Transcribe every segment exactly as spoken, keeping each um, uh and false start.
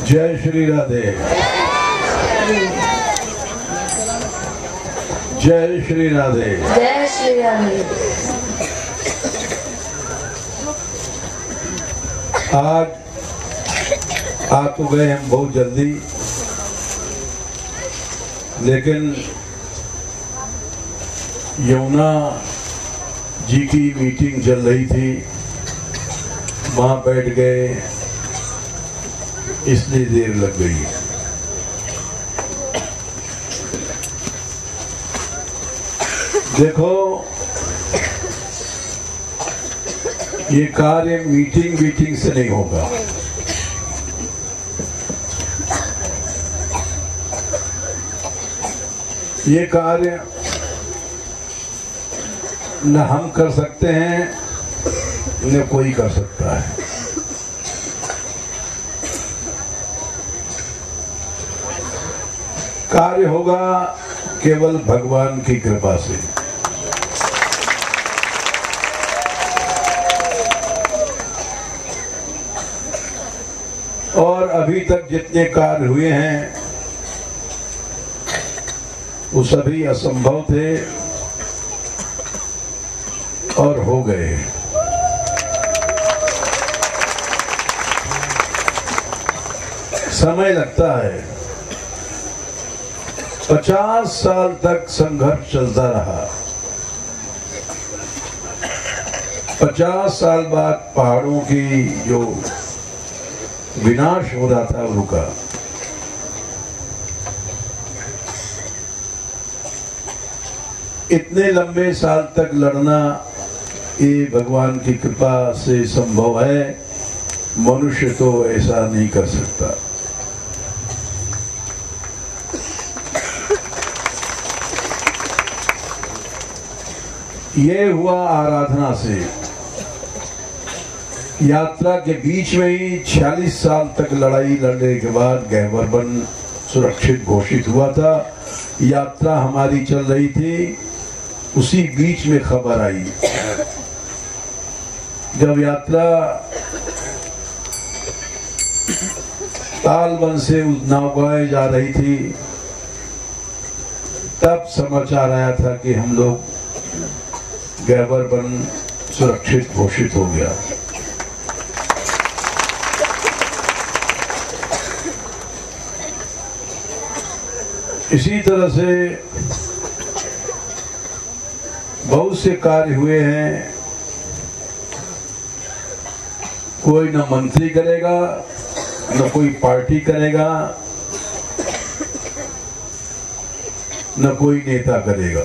जय श्री राधे। जय श्री राधे। जय श्री राधे। आज आ तो गए हम बहुत जल्दी, लेकिन यमुना जी की मीटिंग चल रही थी, वहां बैठ गए, इसलिए देर लग गई। देखो, ये कार्य मीटिंग मीटिंग से नहीं होगा। ये कार्य न हम कर सकते हैं न कोई कर सकता है। कार्य होगा केवल भगवान की कृपा से। और अभी तक जितने कार्य हुए हैं वो सभी असंभव थे और हो गए। समय लगता है। पचास साल तक संघर्ष चलता रहा। पचास साल बाद पहाड़ों की जो विनाश हो रहा था वो रुका। इतने लंबे साल तक लड़ना ये भगवान की कृपा से संभव है। मनुष्य तो ऐसा नहीं कर सकता। ये हुआ आराधना से। यात्रा के बीच में ही छियालीस साल तक लड़ाई लड़ने के बाद गहवर वन सुरक्षित घोषित हुआ था। यात्रा हमारी चल रही थी, उसी बीच में खबर आई। जब यात्रा तालवन से नावगांव जा रही थी, तब समाचार आया था कि हम लोग गहवर वन सुरक्षित घोषित हो गया। इसी तरह से बहुत से कार्य हुए हैं। कोई न मंत्री करेगा, न कोई पार्टी करेगा, न कोई नेता करेगा।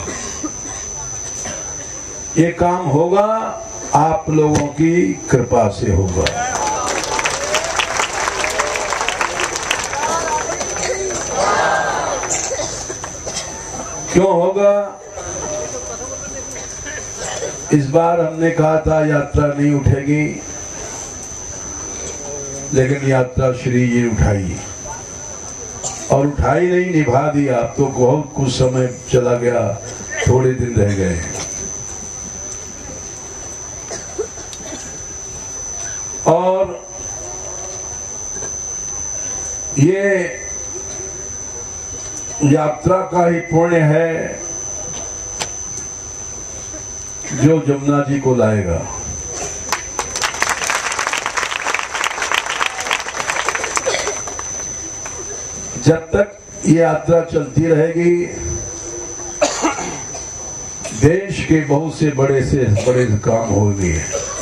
ये काम होगा आप लोगों की कृपा से होगा। क्यों होगा? इस बार हमने कहा था यात्रा नहीं उठेगी, लेकिन यात्रा श्री जी उठाई और उठाई नहीं, निभा दिया। अब तो बहुत कुछ समय चला गया, थोड़े दिन रह गए। और ये यात्रा का ही पुण्य है जो जमुना जी को लाएगा। जब तक ये यात्रा चलती रहेगी, देश के बहुत से बड़े से बड़े काम होंगे।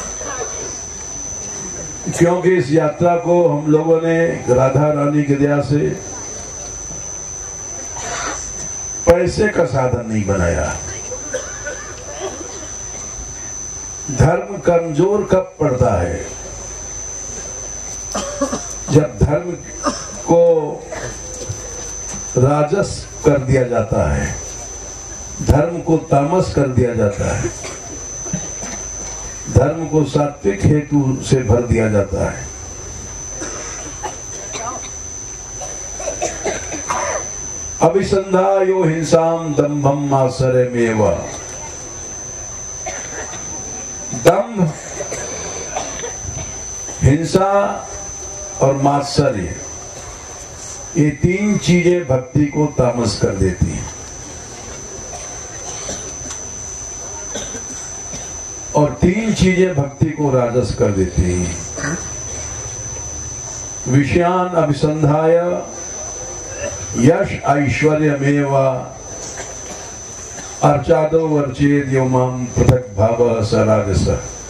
क्योंकि इस यात्रा को हम लोगों ने राधा रानी की दया से पैसे का साधन नहीं बनाया। धर्म कमजोर कब पड़ता है? जब धर्म को राजस कर दिया जाता है, धर्म को तामस कर दिया जाता है, धर्म को सात्विक हेतु से भर दिया जाता है। अभिसंधायो हिंसाम दंभम आश्रयमेव। दंभ, हिंसा और मात्सर्य ये तीन चीजें भक्ति को तामस कर देती हैं और तीन चीजें भक्ति को राजस कर देती हैं। विषयान अभिसंधाय यश ऐश्वर्यमेव अर्चादो अर्चेद योमाम पृथक भाव स राजस।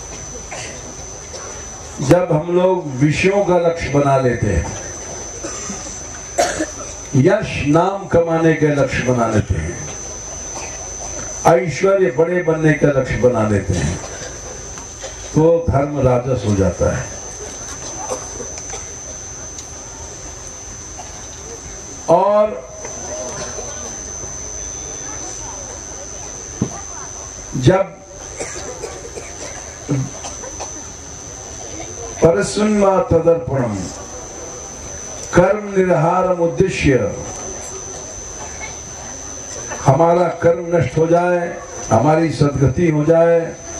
जब हम लोग विषयों का लक्ष्य बना लेते हैं, यश नाम कमाने के लक्ष्य बना लेते हैं, ऐश्वर्य बड़े बनने का लक्ष्य बना लेते हैं, तो धर्म राजस हो जाता है। और जब परस्मिन्वा तदर्पणम कर्म निर्हारम उद्देश्य, हमारा कर्म नष्ट हो जाए, हमारी सदगति हो जाए,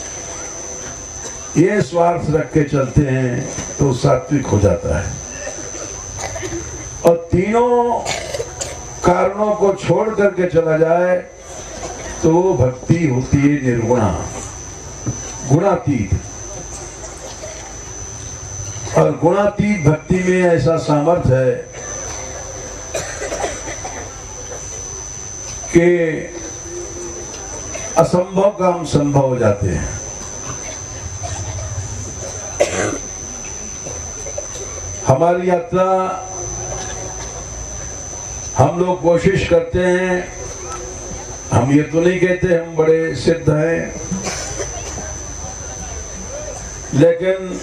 ये स्वार्थ रख के चलते हैं तो सात्विक हो जाता है। और तीनों कारणों को छोड़ करके चला जाए तो भक्ति होती है निर्गुणा, गुणातीत। और गुणातीत भक्ति में ऐसा सामर्थ्य है कि असंभव काम संभव हो जाते हैं। हमारी यात्रा, हम लोग कोशिश करते हैं, हम ये तो नहीं कहते हम बड़े सिद्ध हैं, लेकिन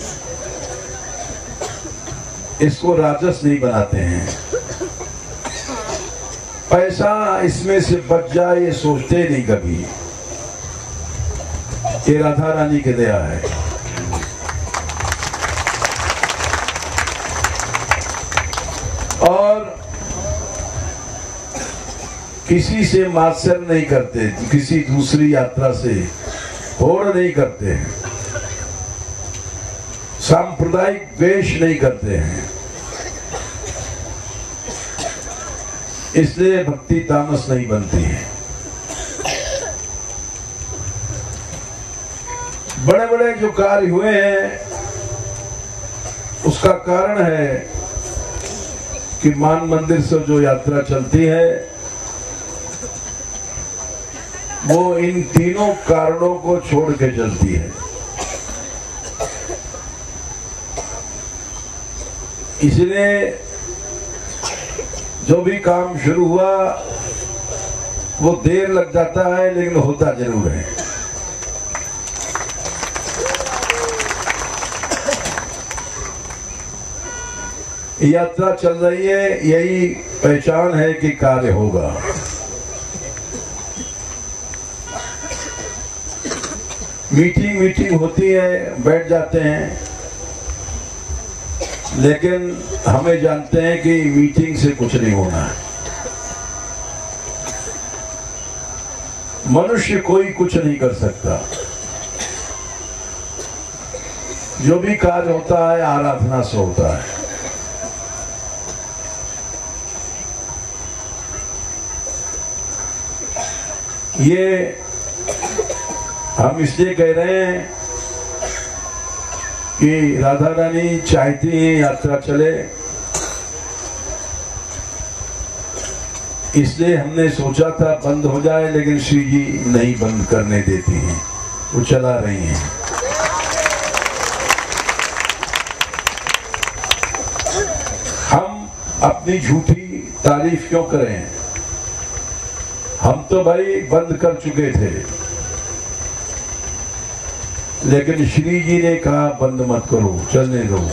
इसको राजस नहीं बनाते हैं। पैसा इसमें से बच जाए ये सोचते नहीं कभी। ये राधा रानी की दया है। और किसी से मात्सर्य नहीं करते, किसी दूसरी यात्रा से होड़ नहीं करते हैं, सांप्रदायिक द्वेष नहीं करते हैं। इसलिए भक्ति तामस नहीं बनती है। बड़े बड़े जो कार्य हुए हैं उसका कारण है कि मान मंदिर से जो यात्रा चलती है वो इन तीनों कारणों को छोड़ के चलती है। इसलिए जो भी काम शुरू हुआ वो देर लग जाता है लेकिन होता जरूर है। यात्रा चल रही है, यही पहचान है कि कार्य होगा। मीटिंग मीटिंग होती है, बैठ जाते हैं, लेकिन हमें जानते हैं कि मीटिंग से कुछ नहीं होना है। मनुष्य कोई कुछ नहीं कर सकता। जो भी कार्य होता है आराधना से होता है। ये हम इसलिए कह रहे हैं कि राधा रानी चाहती हैं यात्रा चले, इसलिए हमने सोचा था बंद हो जाए, लेकिन श्री जी नहीं बंद करने देती हैं, वो चला रही हैं। हम अपनी झूठी तारीफ क्यों करें? हम तो भाई बंद कर चुके थे, लेकिन श्री जी ने कहा बंद मत करो, चलने दो।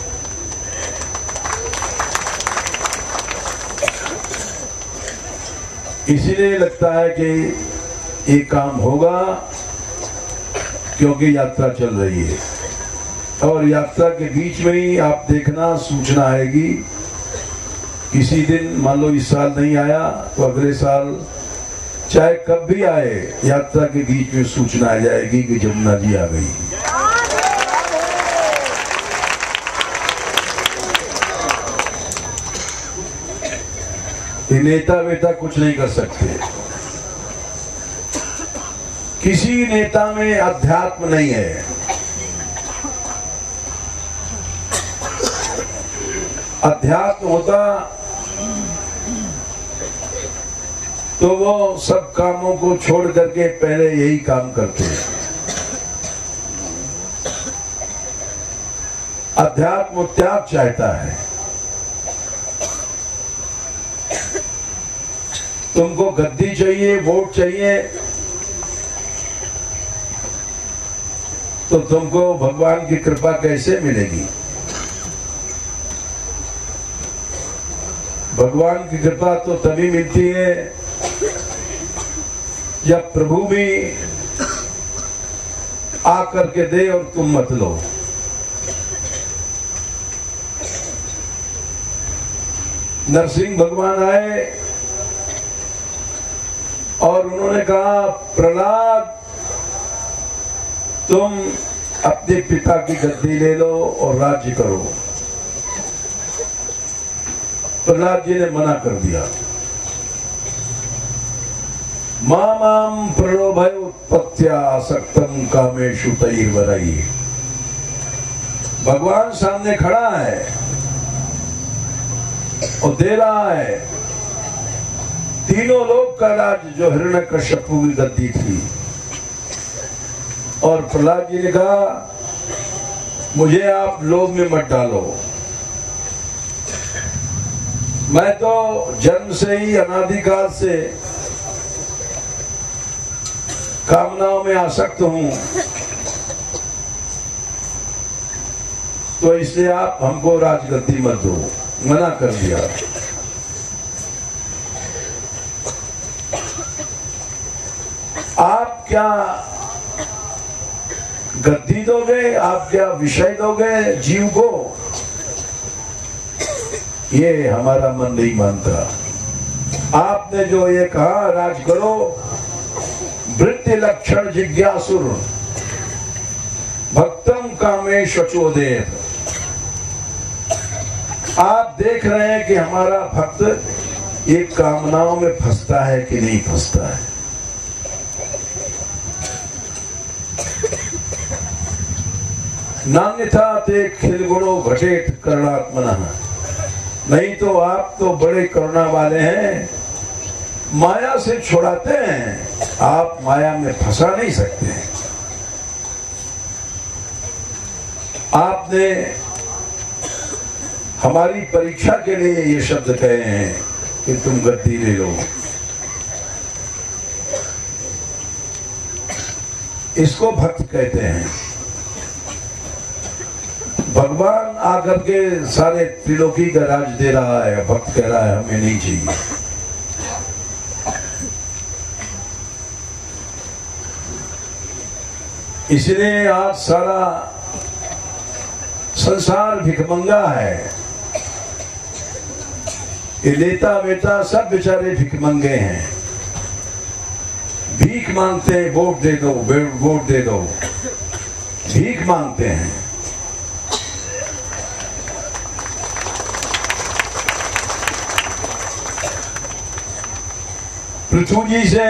इसीलिए लगता है कि ये काम होगा क्योंकि यात्रा चल रही है। और यात्रा के बीच में ही आप देखना सूचना आएगी। किसी दिन मान लो इस साल नहीं आया तो अगले साल चाहे कब भी आए, यात्रा के बीच में सूचना आ जाएगी कि जमुना जी आ गई। कि नेता वेता कुछ नहीं कर सकते। किसी नेता में अध्यात्म नहीं है। अध्यात्म होता तो वो सब कामों को छोड़ करके पहले यही काम करते हैं। अध्यात्म त्याग चाहता है। तुमको गद्दी चाहिए, वोट चाहिए, तो तुमको भगवान की कृपा कैसे मिलेगी? भगवान की कृपा तो तभी मिलती है जब प्रभु भी आकर के दे और तुम मत लो। नरसिंह भगवान आए और उन्होंने कहा, प्रहलाद तुम अपने पिता की गद्दी ले लो और राज्य करो। प्रहलाद जी ने मना कर दिया। मामाम प्रलोभय उत्पत्त्या आसक्तम कामेषु तैर्वरई। भगवान सामने खड़ा है और दे रहा है। तीनों लोक का राज जो हिरण्यकश्यपु की गद्दी थी, और प्रहलाद जी ने कहा, मुझे आप लोभ में मत डालो। मैं तो जन्म से ही अनादिकाल से कामनाओं में आसक्त हूं, तो इसलिए आप हमको राजगद्दी मत दो। मना कर दिया। आप क्या गद्दी दोगे, आप क्या विषय दोगे जीव को? ये हमारा मन नहीं मानता। आपने जो ये कहा, राज करो, वृत्ति लक्षण जिज्ञासुर भक्तम कामेश चोदेत। आप देख रहे हैं कि हमारा भक्त ये कामनाओं में फंसता है कि नहीं फंसता है। नान्यथा ते खिलगुणो घटेत करुणात्मनः। नहीं तो आप तो बड़े करुणा वाले हैं, माया से छुड़ाते हैं, आप माया में फंसा नहीं सकते। आपने हमारी परीक्षा के लिए ये शब्द कहे हैं कि तुम गद्दी ले लो। इसको भक्त कहते हैं। भगवान आकर के सारे त्रिलोकी का राज दे रहा है, भक्त कह रहा है हमें नहीं चाहिए। इसलिए आज सारा संसार भिखमंगा है। ये नेता वेता सब बेचारे भिखमंगे हैं, भीख मांगते हैं, वोट दे दो, वोट दे दो, भीख मांगते हैं। पृथु जी से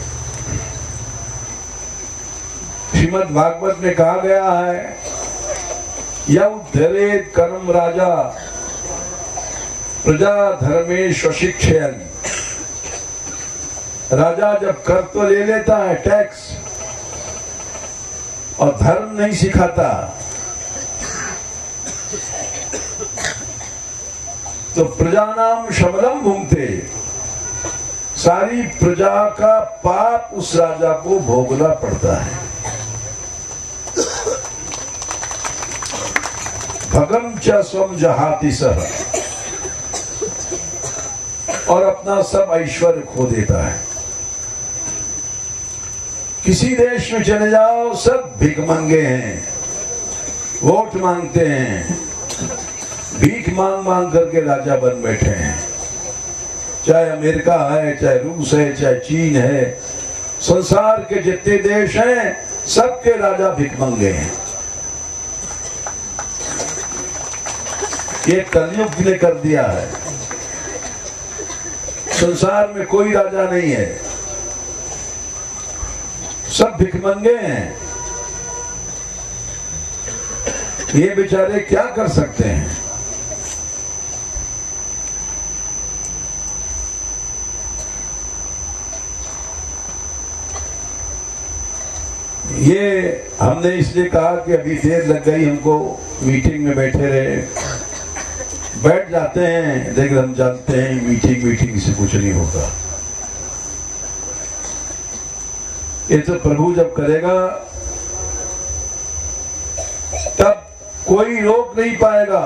श्रीमद् भागवत में कहा गया है, यौद्धरे कर्म राजा प्रजा धर्मेश शिक्षयन्। राजा जब कर तो ले लेता है टैक्स और धर्म नहीं सिखाता, तो प्रजा नाम शबलम भूंगते। सारी प्रजा का पाप उस राजा को भोगना पड़ता है। भगम च स्वम जहाति सह, और अपना सब ऐश्वर्य खो देता है। किसी देश में चले जाओ, सब भिखमंगे हैं, वोट मांगते हैं, भीख मांग मांग करके राजा बन बैठे हैं। चाहे अमेरिका है, चाहे रूस है, चाहे चीन है, संसार के जितने देश हैं सबके राजा भिखमंगे हैं। ये कलयुग ने कर दिया है। संसार में कोई राजा नहीं है, सब भिखमंगे हैं। ये बेचारे क्या कर सकते हैं? ये हमने इसलिए कहा कि अभी देर लग गई हमको, मीटिंग में बैठे रहे, बैठ जाते हैं, लेकिन हम जानते हैं मीटिंग मीटिंग से कुछ नहीं होगा। ये तो प्रभु जब करेगा तब कोई रोक नहीं पाएगा।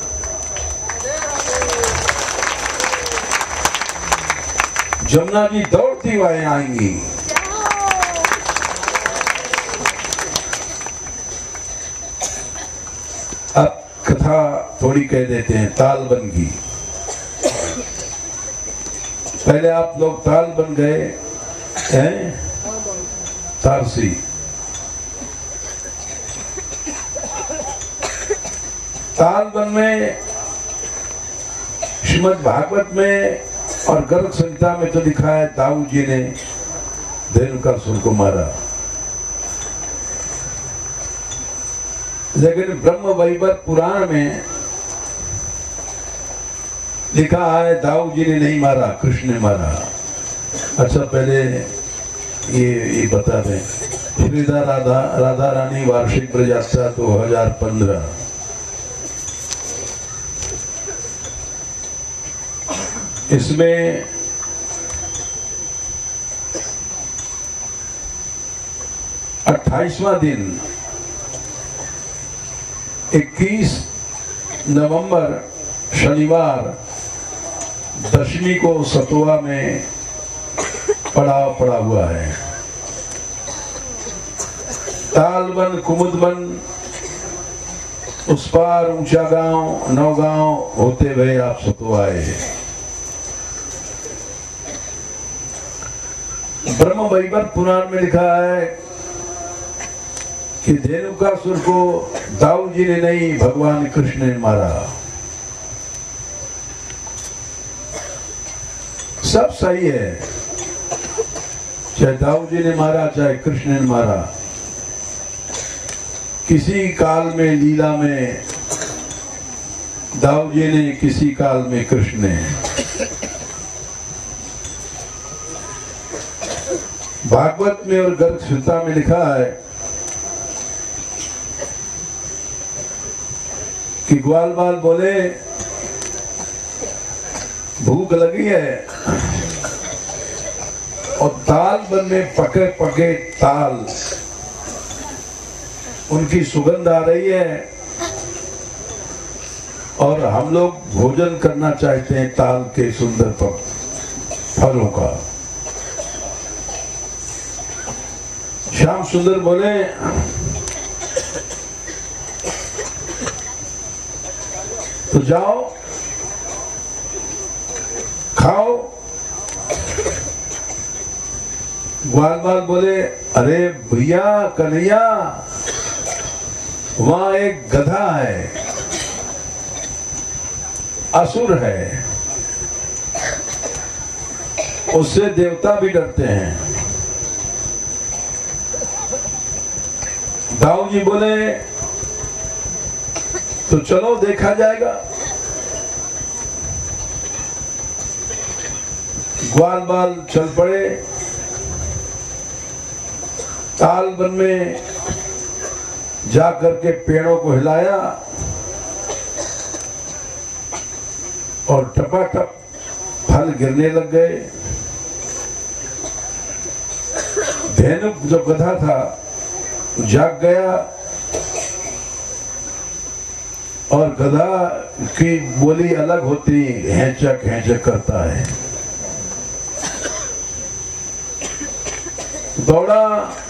जमुना जी दौड़ती हुए आएंगी। अब कथा थोड़ी कह देते हैं तालबन की। पहले आप लोग ताल बन गए हैं, तारसी। तालबन में श्रीमद् भागवत में और गर्ग संहिता में तो लिखा है दाऊ जी ने धेनुकासुर को मारा, लेकिन ब्रह्म वैवर्त पुराण में लिखा है दाऊ जी ने नहीं मारा, कृष्ण ने मारा। अच्छा पहले ये ये बता दें, श्रीदा राधा राधा रानी वार्षिक प्रजात्रा दो हजार पंद्रह, इसमें अट्ठाईसवां दिन इक्कीस नवंबर शनिवार दशमी को सतुआ में पड़ाव पड़ा हुआ है। तालबन कुमुदबन उस पार ऊंचा गांव नौगांव होते हुए आप सतुआ आए। ब्रह्म वैवर्त पुराण में लिखा है कि धेनुकासुर को दाऊ जी ने नहीं भगवान कृष्ण ने मारा। सब सही है, चाहे दाऊ जी ने मारा चाहे कृष्ण ने मारा। किसी काल में लीला में दाऊ जी ने, किसी काल में कृष्ण ने। भागवत में और गर्ग संहिता में लिखा है कि ग्वाल बाल बोले भूख लगी है और ताल बन में पके पके ताल, उनकी सुगंध आ रही है और हम लोग भोजन करना चाहते हैं ताल के सुंदर फलों का। श्याम सुंदर बोले तो जाओ खाओ। ग्वाल बाल बोले अरे भैया कन्हैया, वहां एक गधा है, असुर है, उससे देवता भी डरते हैं। दाऊ जी बोले तो चलो देखा जाएगा। ग्वाल बाल चल पड़े। तालबन में जाकर के पेड़ों को हिलाया और टपाटप फल गिरने लग गए। धेनुक जो गधा था जाग गया और गधा की बोली अलग होती, हैंचक हैंचक करता है। दौड़ा,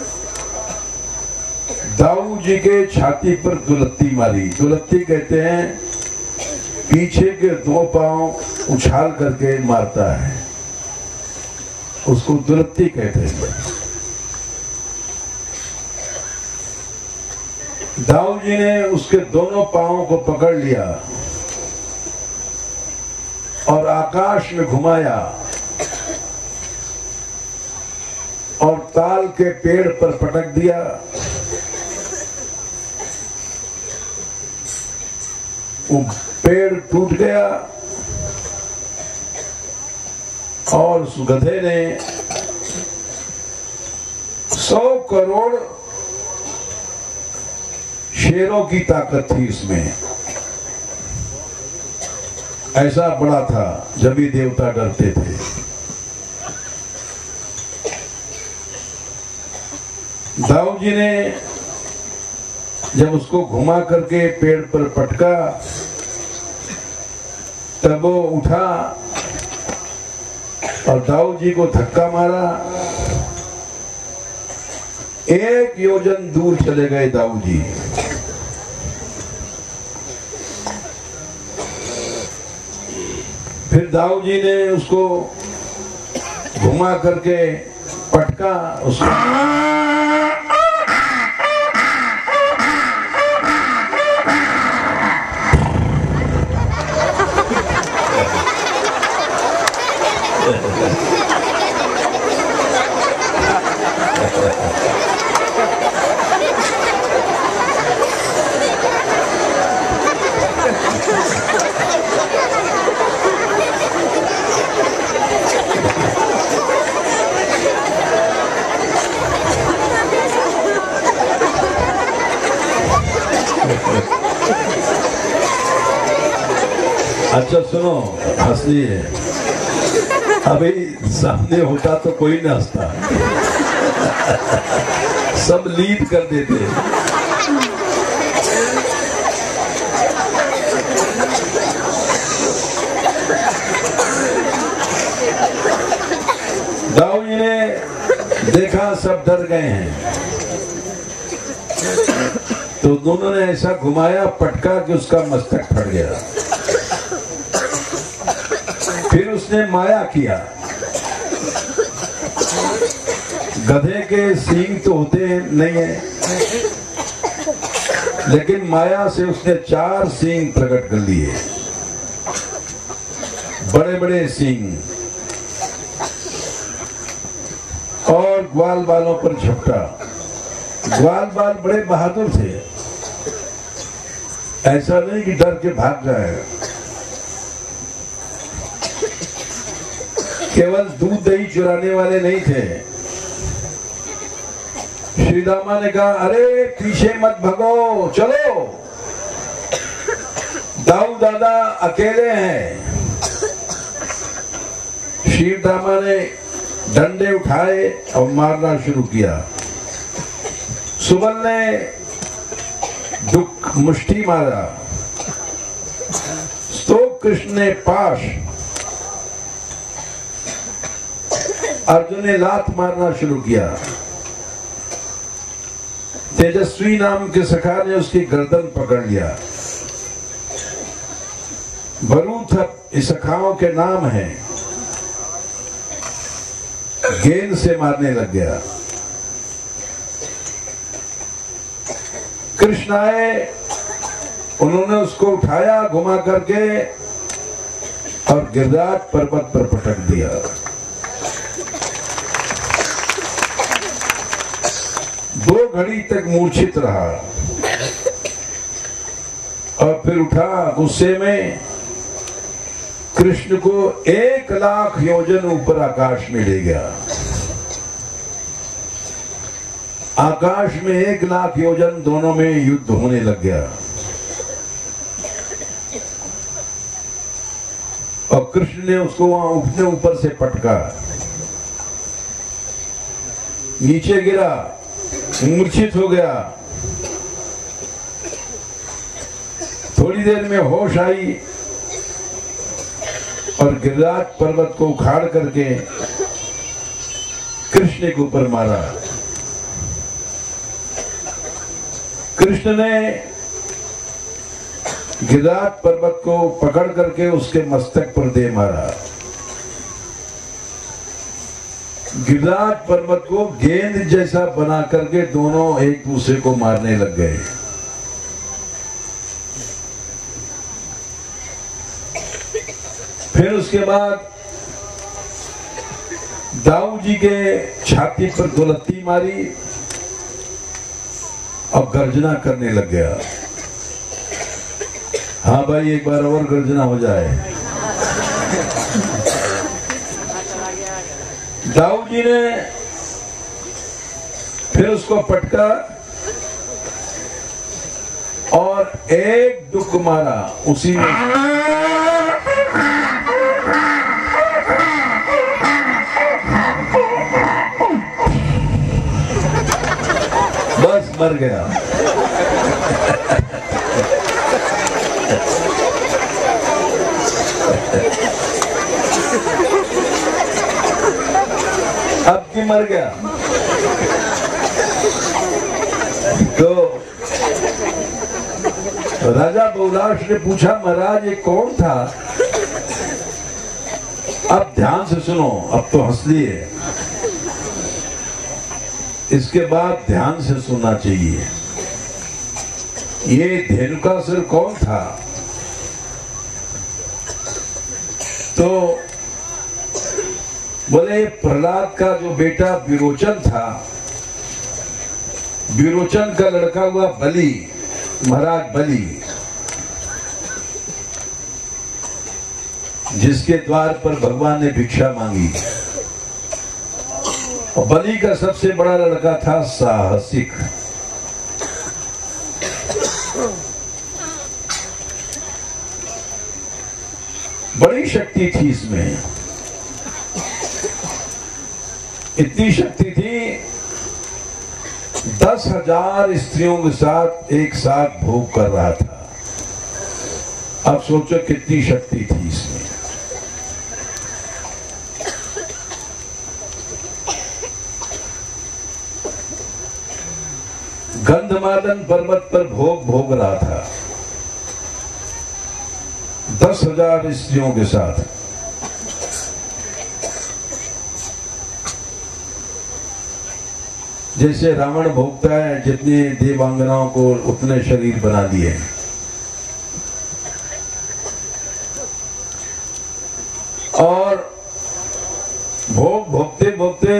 दाऊ जी के छाती पर दुलत्ती मारी। दुलत्ती कहते हैं पीछे के दो पांव उछाल करके मारता है, उसको दुलत्ती कहते हैं। दाऊ जी ने उसके दोनों पांवों को पकड़ लिया और आकाश में घुमाया और ताल के पेड़ पर पटक दिया। वो पेड़ टूट गया और उस गधे ने सौ करोड़ शेरों की ताकत थी उसमें। ऐसा बड़ा था, जब भी देवता डरते थे। दाऊ जी ने जब उसको घुमा करके पेड़ पर पटका, तब वो उठा और दाऊ जी को धक्का मारा। एक योजन दूर चले गए दाऊ जी। फिर दाऊ जी ने उसको घुमा करके पटका, उसको अच्छा सुनो, हंसनी है। अभी सामने होता तो कोई ना हंसता, सब लीड कर देते। दाऊ जी ने देखा सब डर गए हैं, तो दोनों ने ऐसा घुमाया, पटका कि उसका मस्तक फट गया। फिर उसने माया किया। गधे के सींग तो होते नहीं है, लेकिन माया से उसने चार सींग प्रकट कर लिए, बड़े बड़े सींग, और ग्वाल बालों पर झपटा। ग्वाल बाल बड़े बहादुर थे, ऐसा नहीं कि डर के भाग जाए। केवल दूध दही चुराने वाले नहीं थे। श्री रामा ने कहा, अरे पीछे मत भगो, चलो, दाऊ दादा अकेले हैं। श्री रामा ने डंडे उठाए और मारना शुरू किया। सुबल ने दुख मुष्टि मारा, तो कृष्ण ने पाश, अर्जुन ने लात मारना शुरू किया। तेजस्वी नाम के सखा ने उसकी गर्दन पकड़ लिया। भरूथ इस सखाओं के नाम है। गेंद से मारने लग गया। कृष्ण आए, उन्होंने उसको उठाया घुमा करके और गिरिराज पर्वत पर पटक दिया। दो घड़ी तक मूर्छित रहा और फिर उठा। गुस्से में कृष्ण को एक लाख योजन ऊपर आकाश में ले गया। आकाश में एक लाख योजन दोनों में युद्ध होने लग गया। और कृष्ण ने उसको वहां अपने ऊपर से पटका, नीचे गिरा, मूर्छित हो गया। थोड़ी देर में होश आई और गिरिराज पर्वत को उखाड़ करके कृष्ण के ऊपर मारा। कृष्ण ने गिरिराज पर्वत को पकड़ करके उसके मस्तक पर दे मारा। गिरिराज पर्वत को गेंद जैसा बना करके दोनों एक दूसरे को मारने लग गए। फिर उसके बाद दाऊ जी के छाती पर दो लत्ती मारी और गर्जना करने लग गया। हाँ भाई, एक बार और गर्जना हो जाए। दाऊ जी ने फिर उसको पटका और एक दुख मारा उसी में। बस मर गया। अब की मर गया। तो राजा बहुलाश ने पूछा, महाराज ये कौन था? अब ध्यान से सुनो, अब तो हंस लिए, इसके बाद ध्यान से सुनना चाहिए। ये धेनुकासुर कौन था? तो बोले प्रहलाद का जो बेटा विरोचन था, विरोचन का लड़का हुआ बलि, महाराज बलि, जिसके द्वार पर भगवान ने भिक्षा मांगी। और बलि का सबसे बड़ा लड़का था साहसिक। बड़ी शक्ति थी इसमें, इतनी शक्ति थी, दस हजार स्त्रियों के साथ एक साथ भोग कर रहा था। अब सोचो कितनी शक्ति थी इसमें। गंधमादन पर्वत पर भोग भोग रहा था दस हजार स्त्रियों के साथ। जैसे रावण भोगता है, जितने देवांगनाओं को उतने शरीर बना दिए। और भोग भोगते भोगते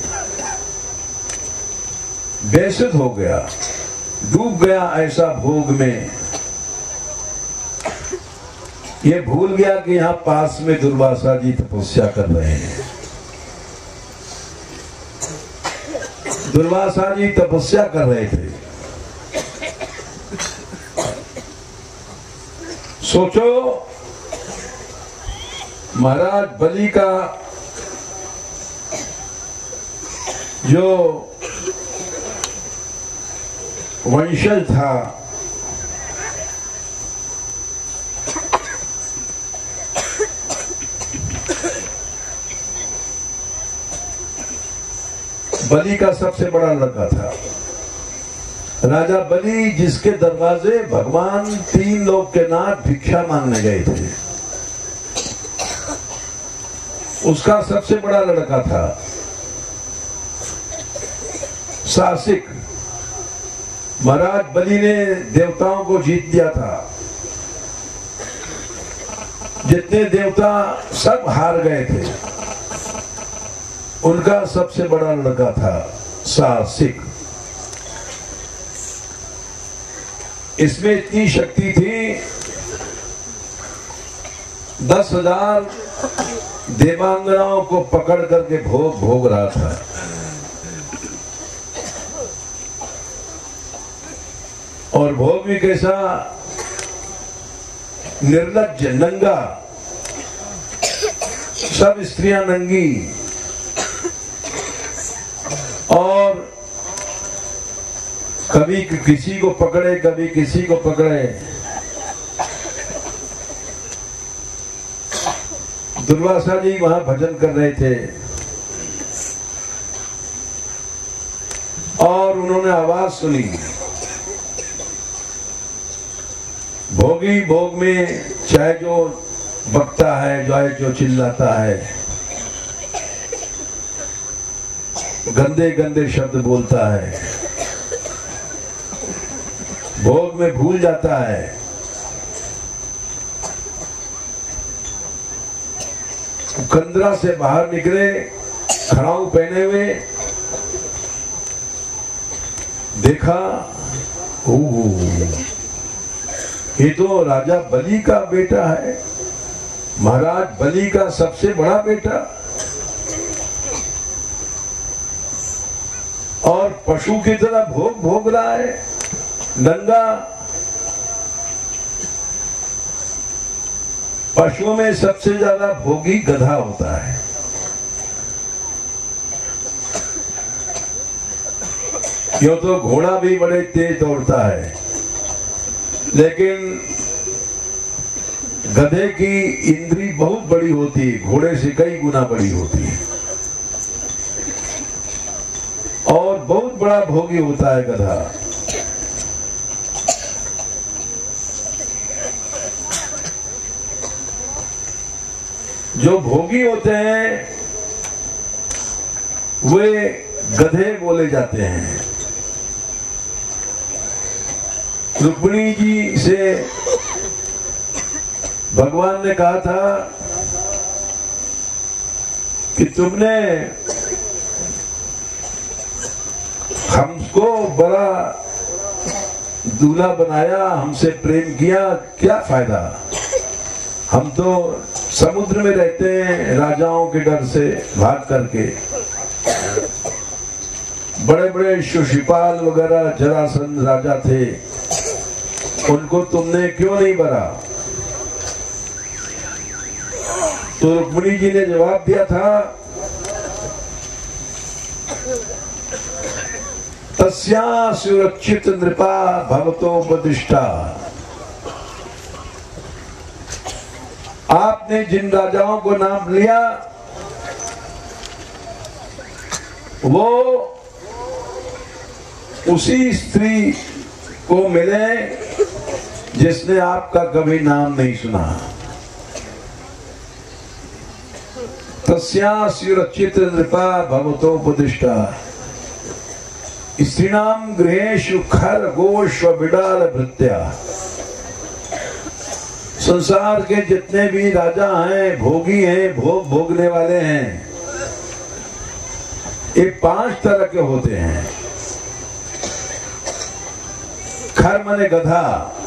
बेसुध हो गया, डूब गया ऐसा भोग में। ये भूल गया कि यहां पास में दुर्वासा जी तपस्या कर रहे हैं। दुर्वासा जी तपस्या कर रहे थे। सोचो, महाराज बलि का जो वंशज था, बलि का सबसे बड़ा लड़का था राजा बलि, जिसके दरवाजे भगवान तीन लोक के नाथ भिक्षा मांगने गए थे। उसका सबसे बड़ा लड़का था साहसिक। महाराज बलि ने देवताओं को जीत दिया था। जितने देवता सब हार गए थे, उनका सबसे बड़ा लड़का था साहसिक। इसमें इतनी शक्ति थी, दस हजार देवांगनाओं को पकड़ करके भोग भोग रहा था। और भोग भी कैसा, निर्लज्ज, नंगा, सब स्त्रियां नंगी, और कभी किसी को पकड़े कभी किसी को पकड़े। दुर्वासा जी वहां भजन कर रहे थे और उन्होंने आवाज सुनी। भोगी भोग में चाहे जो बकता है, चाहे जो चिल्लाता है, गंदे गंदे शब्द बोलता है, भोग में भूल जाता है, कंदरा से बाहर निकले, खड़ाऊ पहने हुए देखा, ओह ये तो राजा बलि का बेटा है, महाराज बलि का सबसे बड़ा बेटा, और पशु की तरह भोग भोग रहा है नंगा। पशुओं में सबसे ज्यादा भोगी गधा होता है। क्यों तो घोड़ा भी बड़े तेज दौड़ता है, लेकिन गधे की इंद्री बहुत बड़ी होती है, घोड़े से कई गुना बड़ी होती है, और बहुत बड़ा भोगी होता है गधा। जो भोगी होते हैं वे गधे बोले जाते हैं। रुक्मिणी जी से भगवान ने कहा था कि तुमने हमको बड़ा दूल्हा बनाया, हमसे प्रेम किया, क्या फायदा? हम तो समुद्र में रहते हैं राजाओं के डर से भाग करके। बड़े बड़े शिशुपाल वगैरह जरासंध राजा थे, उनको तुमने क्यों नहीं बरा? तो रुक्मिणी जी ने जवाब दिया था, तस्या सुरक्षित नृपा भवतोपदिष्टा। आपने जिन राजाओं को नाम लिया वो उसी स्त्री को मिले जिसने आपका कभी नाम नहीं सुना। तस्या सुरक्षित नृपा भवतोपदिष्टा। स्त्रीणाम गृहेषु खर गोश्व बिडाल भृत्या। संसार के जितने भी राजा हैं, भोगी हैं, भोग भोगने वाले हैं, ये पांच तरह के होते हैं। खर माने गधा।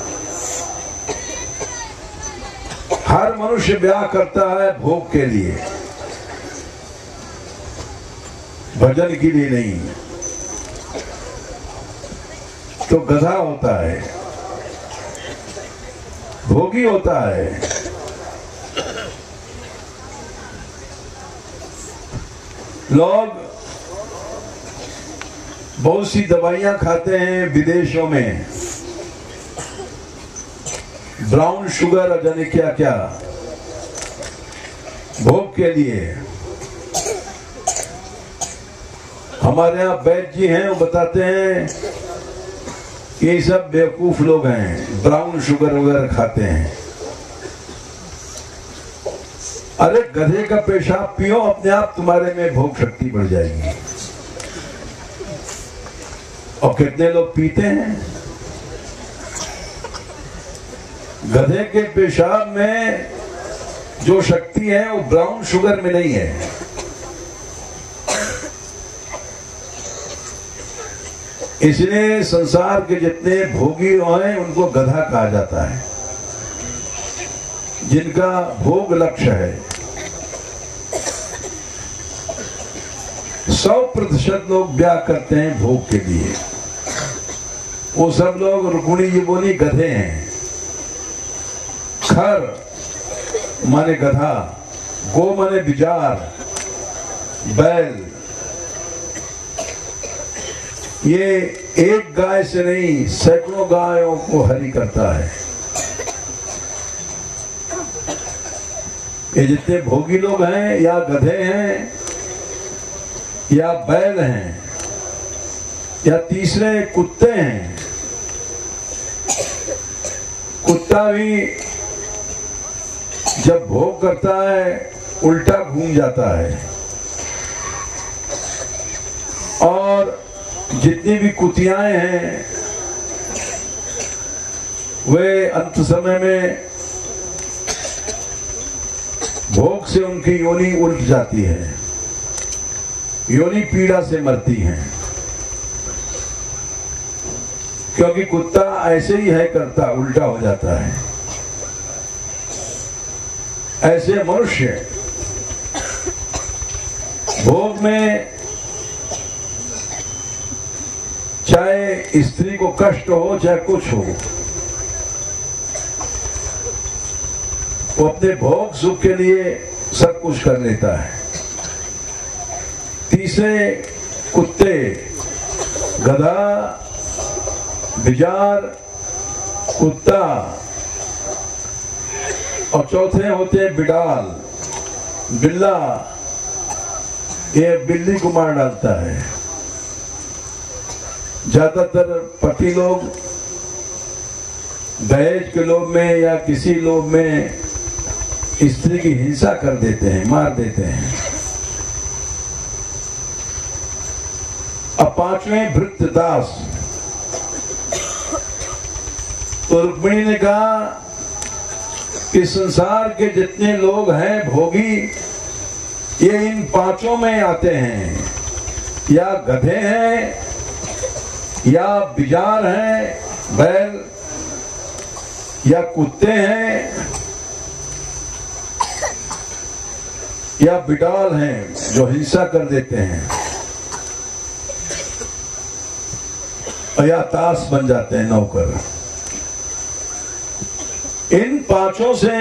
हर मनुष्य ब्याह करता है भोग के लिए, भजन के लिए नहीं। तो गधा होता है, भोगी होता है। लोग बहुत सी दवाइयां खाते हैं विदेशों में, ब्राउन शुगर और जाने क्या क्या, भोग के लिए। हमारे यहाँ वैद्य जी हैं, वो बताते हैं ये सब बेवकूफ लोग हैं, ब्राउन शुगर वगैरह खाते हैं। अरे गधे का पेशाब पियो, अपने आप तुम्हारे में भोग शक्ति बढ़ जाएगी। और कितने लोग पीते हैं? गधे के पेशाब में जो शक्ति है वो ब्राउन शुगर में नहीं है। इसलिए संसार के जितने भोगी हैं उनको गधा कहा जाता है, जिनका भोग लक्ष्य है। सौ प्रतिशत लोग ब्याह करते हैं भोग के लिए। वो सब लोग, रुक्मिणी जी बोली, गधे हैं। खर माने गधा, गो माने बिजार, बैल। ये एक गाय से नहीं, सैकड़ों गायों को हरि करता है। ये जितने भोगी लोग हैं, या गधे हैं, या बैल हैं, या तीसरे कुत्ते हैं। कुत्ता भी जब भोग करता है उल्टा घूम जाता है, और जितनी भी कुतियाएं हैं वे अंत समय में भोग से उनकी योनि उल्ट जाती है। योनि पीड़ा से मरती हैं, क्योंकि कुत्ता ऐसे ही है करता, उल्टा हो जाता है। ऐसे मनुष्य भोग में चाहे स्त्री को कष्ट हो चाहे कुछ हो, वो अपने भोग सुख के लिए सब कुछ कर लेता है। तीसरे कुत्ते, गधा, बिजार, कुत्ता, और चौथे होते हैं बिडाल, बिल्ला। ये बिल्ली को मार डालता है। ज्यादातर पति लोग दहेज के लोभ में या किसी लोभ में स्त्री की हिंसा कर देते हैं, मार देते हैं। अब पांचवें भृत्यदास। तो रुक्मिणी ने कहा कि संसार के जितने लोग हैं भोगी, ये इन पांचों में आते हैं, या गधे हैं, या बिजार हैं बैल, या कुत्ते हैं, या बिडाल हैं जो हिंसा कर देते हैं, और या दास बन जाते हैं, नौकर। इन पांचों से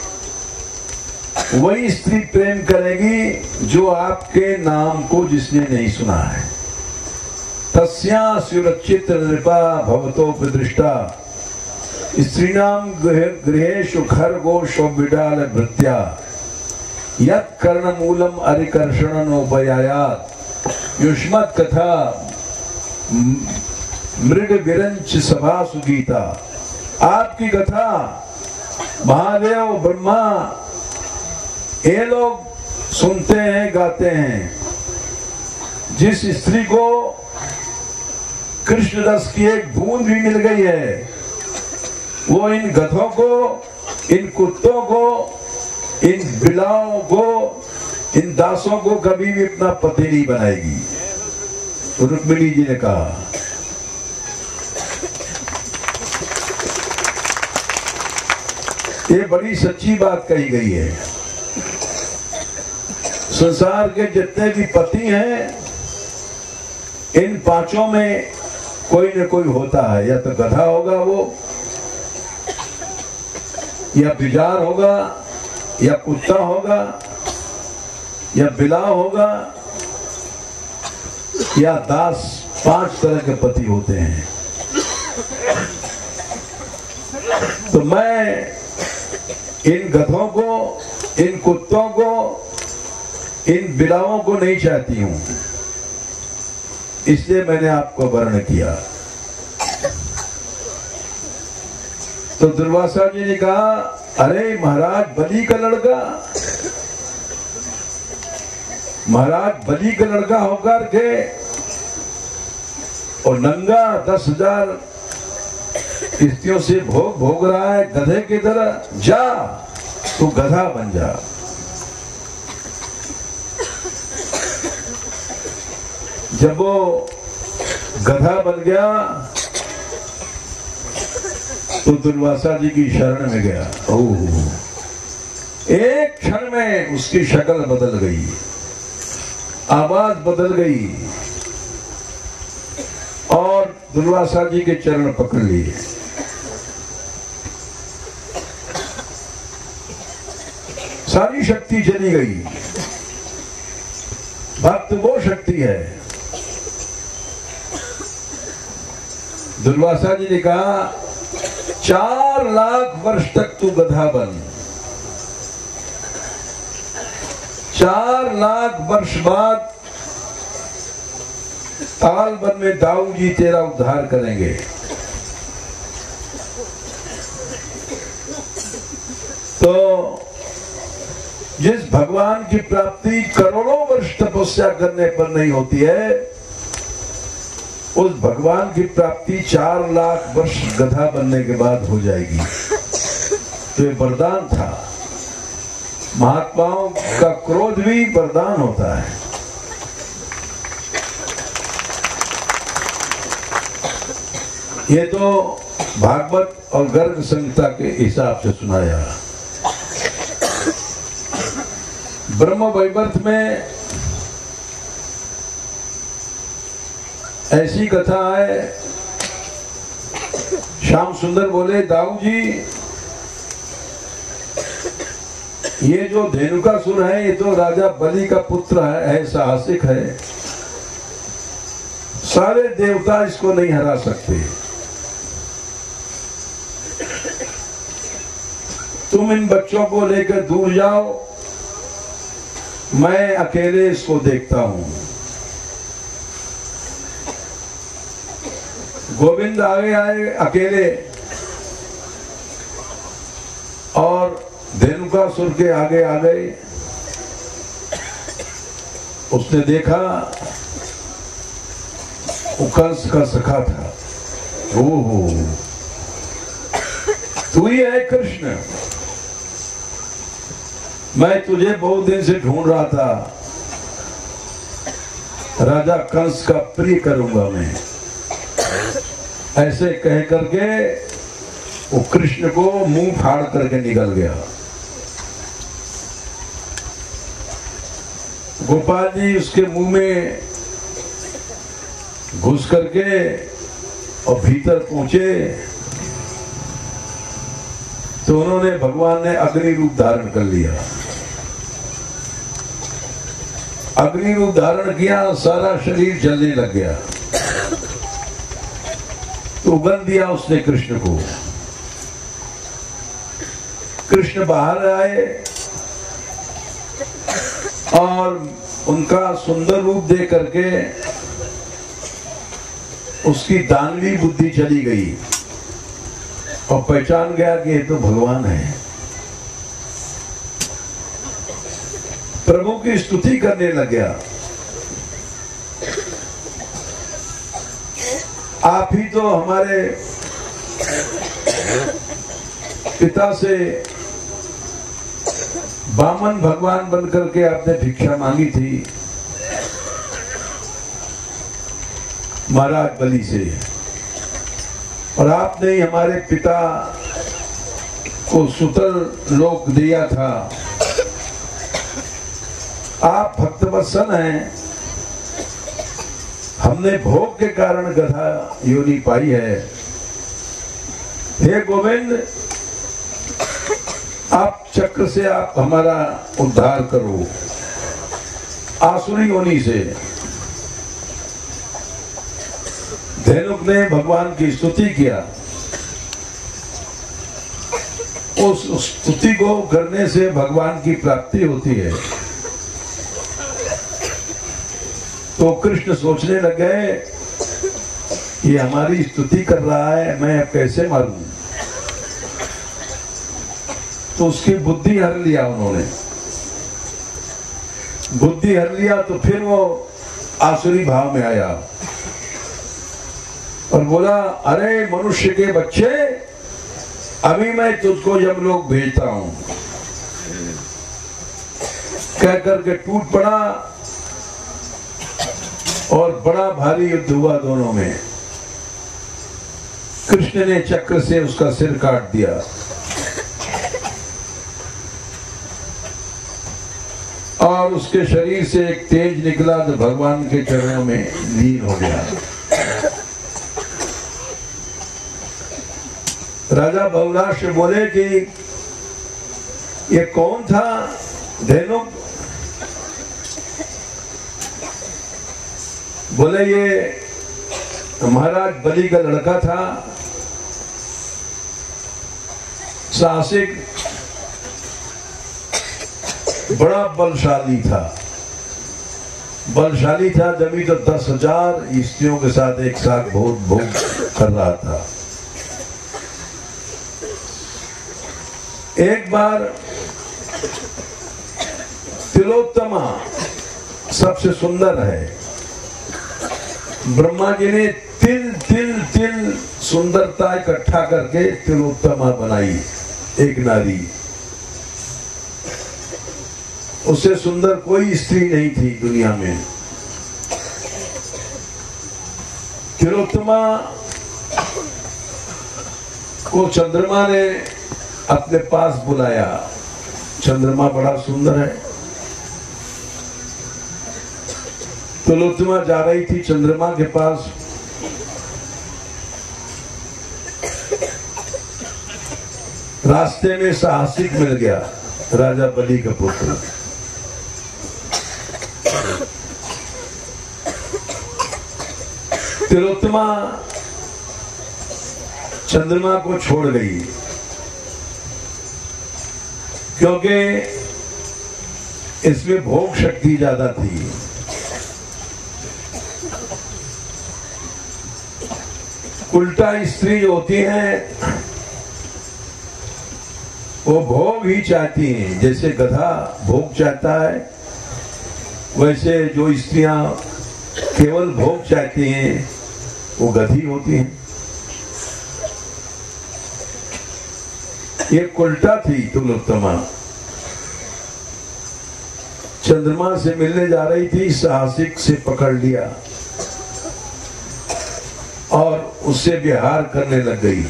वही स्त्री प्रेम करेगी जो आपके नाम को जिसने नहीं सुना है। तस्या सुरक्षित नृपा भवतोपदृष्टा स्त्रीणाम गृहेषु खरगोश बिडाल भृत्या यत् कर्णमूलम अरिकर्षणोपयात् युष्मत् कथा मृग विरंच सभा सुगीता। आपकी कथा महादेव ब्रह्मा ये लोग सुनते हैं, गाते हैं। जिस स्त्री को कृष्ण रस की एक बूंद भी मिल गई है, वो इन गधों को, इन कुत्तों को, इन बिलाओं को, इन दासों को कभी भी अपना पति नहीं बनाएगी। तो रुक्मिणी जी ने कहा, ये बड़ी सच्ची बात कही गई है। संसार के जितने भी पति हैं, इन पांचों में कोई न कोई होता है। या तो गधा होगा वो, या बिजार होगा, या कुत्ता होगा, या बिला होगा, या दास। पांच तरह के पति होते हैं। तो मैं इन गधों को, इन कुत्तों को, इन बिलाओं को नहीं चाहती हूं, इसलिए मैंने आपको वर्ण किया। तो दुर्वासा जी ने कहा, अरे महाराज बलि का लड़का, महाराज बलि का लड़का होकर के और नंगा दस हजार स्त्रियों से भोग भोग रहा है गधे की तरह, जा तू गधा बन जा। जब वो गधा बन गया तो दुर्वासा जी की शरण में गया। ओह, एक क्षण में उसकी शक्ल बदल गई, आवाज बदल गई, और दुर्वासा जी के चरण पकड़ लिए। सारी शक्ति चली गई। भक्त वो शक्ति है। दुर्वासा जी ने कहा, चार लाख वर्ष तक तू गधा बन। चार लाख वर्ष बाद ताल वन में दाऊ जी तेरा उद्धार करेंगे। तो जिस भगवान की प्राप्ति करोड़ों वर्ष तपस्या करने पर नहीं होती है, उस भगवान की प्राप्ति चार लाख वर्ष गधा बनने के बाद हो जाएगी। तो ये वरदान था। महात्माओं का क्रोध भी वरदान होता है। ये तो भागवत और गर्ग संहिता के हिसाब से सुनाया। ब्रह्म वैवर्त में ऐसी कथा है। श्याम सुंदर बोले, दाऊ जी ये जो धेनुकासुर है ये तो राजा बलि का पुत्र है, है साहसिक है, सारे देवता इसको नहीं हरा सकते। तुम इन बच्चों को लेकर दूर जाओ, मैं अकेले इसको देखता हूं। गोविंद आगे आए अकेले और धेनुकासुर के आगे आ गए। उसने देखा वो कंस का सखा था। ओहो, तू ही है कृष्ण, मैं तुझे बहुत दिन से ढूंढ रहा था, राजा कंस का प्रिय करूंगा मैं। ऐसे कह करके वो कृष्ण को मुंह फाड़ करके निकल गया। गोपाल जी उसके मुंह में घुस करके और भीतर पहुंचे तो उन्होंने, भगवान ने अग्नि रूप धारण कर लिया। अग्नि रूप धारण किया, सारा शरीर जलने लग गया। तो उगल दिया उसने कृष्ण को। कृष्ण बाहर आए और उनका सुंदर रूप देख करके उसकी दानवी बुद्धि चली गई और पहचान गया कि ये तो भगवान है। प्रभु की स्तुति करने लग गया। आप ही तो हमारे पिता से वामन भगवान बनकर के आपने भिक्षा मांगी थी महाराज बलि से, और आपने ही हमारे पिता को सुतल लोक दिया था। आप भक्तवत्सल हैं, हमने भोग के कारण गधा योनि पाई है। हे गोविंद, आप चक्र से आप हमारा उद्धार करो आसुरी योनि से। धेनुक ने भगवान की स्तुति किया। उस स्तुति को करने से भगवान की प्राप्ति होती है। तो कृष्ण सोचने लगे ये हमारी स्तुति कर रहा है, मैं अब कैसे मारूं। तो उसकी बुद्धि हर लिया उन्होंने। बुद्धि हर लिया तो फिर वो आसुरी भाव में आया और बोला, अरे मनुष्य के बच्चे, अभी मैं तुझको यमलोक भेजता हूं। कह करके टूट पड़ा और बड़ा भारी युद्ध हुआ दोनों में। कृष्ण ने चक्र से उसका सिर काट दिया और उसके शरीर से एक तेज निकला तो भगवान के चरणों में लीन हो गया। राजा बहुराष्ट्र बोले कि ये कौन था धेनुक? बोले ये महाराज बलि का लड़का था, साहसिक, बड़ा बलशाली था। बलशाली था जब तो दस हजार स्त्रियों के साथ एक साथ भोग भोग कर रहा था। एक बार तिलोत्तमा सबसे सुंदर है, ब्रह्मा जी ने तिल तिल तिल सुंदरता इकट्ठा करके तिलोत्तमा बनाई, एक नारी। उससे सुंदर कोई स्त्री नहीं थी दुनिया में। तिलोत्तमा को चंद्रमा ने अपने पास बुलाया। चंद्रमा बड़ा सुंदर है। तिलोत्तमा जा रही थी चंद्रमा के पास। रास्ते में साहसिक मिल गया, राजा बलि का पुत्र। तिलोत्तमा चंद्रमा को छोड़ गई, क्योंकि इसमें भोग शक्ति ज्यादा थी। उल्टा स्त्री जो होती हैं वो भोग ही चाहती हैं। जैसे गधा भोग चाहता है, वैसे जो स्त्रियां केवल भोग चाहती हैं वो गधी होती हैं। ये उल्टा थी तिलोत्तमा। चंद्रमा से मिलने जा रही थी, साहसिक से पकड़ लिया और उससे विहार करने लग गई।